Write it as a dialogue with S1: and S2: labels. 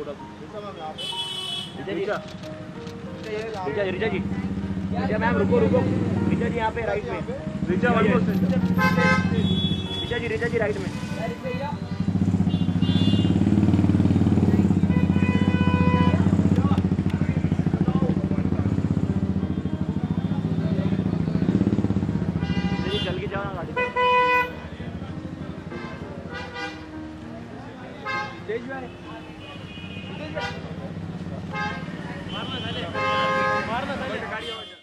S1: Richa ma'am रुको रिचा जी यहाँ पे राइट में। रिचा जी राइट में। चल के जाओ ना गाड़ी पे। मारना साले गाड़ी